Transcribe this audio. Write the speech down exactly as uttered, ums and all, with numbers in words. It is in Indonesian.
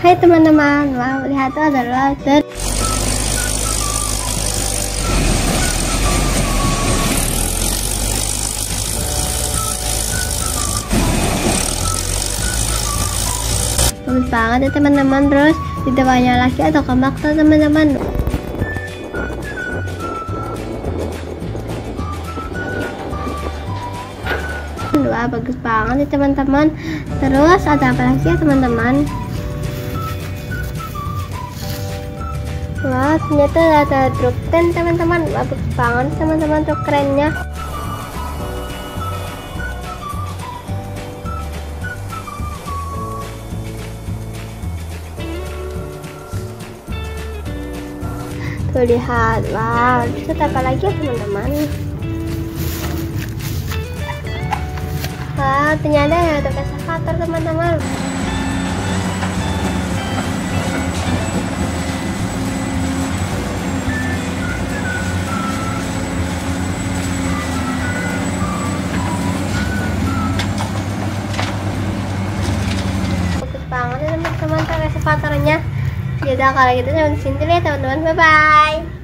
Hai teman-teman, wow, lihat itu adalah dari bagus banget ya teman-teman. Terus di depannya lagi ada kembang tuh teman-teman. Wah, bagus banget ya teman-teman. Terus ada apa lagi ya teman-teman? Wah, ternyata ada truk ten teman-teman. Wah, bagus banget teman-teman, truk kerennya. Tuh lihat, wow, terus ada apa lagi ya teman-teman? Wah, ternyata ada eskavator teman-teman. Bagus banget ya teman-teman, eskavatornya. Yaudah kalau gitu sampai sini dulu ya teman-teman, bye bye.